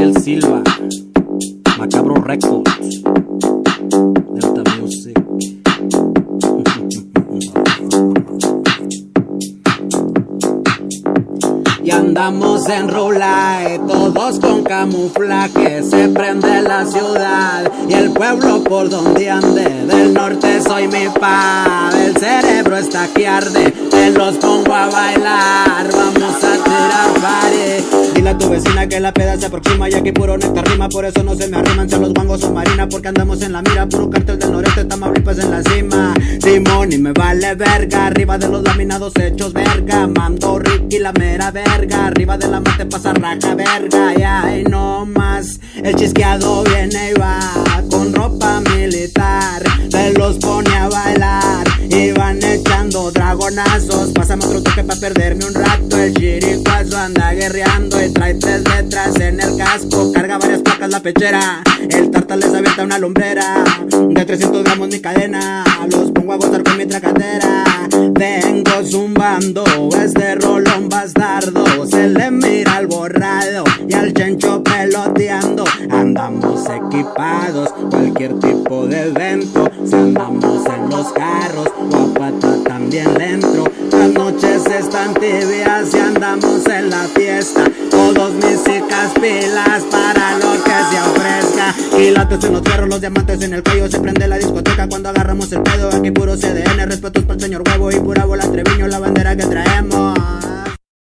Gabriel Silva, Macabro Records, Delta Music. Y andamos en roulette, todos con camuflaje. Se prende la ciudad y el pueblo por donde ande. Del norte soy mi pa, del cerebro está que arde. Te los pongo a bailar, vamos a tirar party. Dile a tu vecina que la peda se aproxima y aquí puro néctar rima. Por eso no se me arriman, si los guangos son marina. Porque andamos en la mira, puro cartel del noreste, Tamaulipas en la cima. Simón y me vale verga, arriba de los laminados hechos verga. Mando Ricky la mera verga, arriba de la mate pasa raja verga. Y ahí no más, el chisqueado viene y va con ropa militar. Se los pone a bailar y van echando dragonazos. Pásame otro toque pa' perderme un rato. El chiricuazo anda guerreando y trae 3 letras en el casco. Carga varias placas la pechera, el tarta les avienta una lumbrera. De 300 gramos mi cadena, los pongo a gozar con mi tracatera. Vengo zumbando, este rolón bastardo. Se le mira al borrado y al chencho peloteando. Andamos equipados, cualquier tipo de evento. Si andamos en los carros, guapata también le entro. Las noches están tibias y andamos en la fiesta. Todos mis chicas pilas para lo que se ofrezca. Quilates en los fierros, los diamantes en el cuello. Se prende la discoteca cuando agarramos el pedo. Aquí puro CDN, respetos para el señor huevo y pura bola Treviño, la bandera que traemos.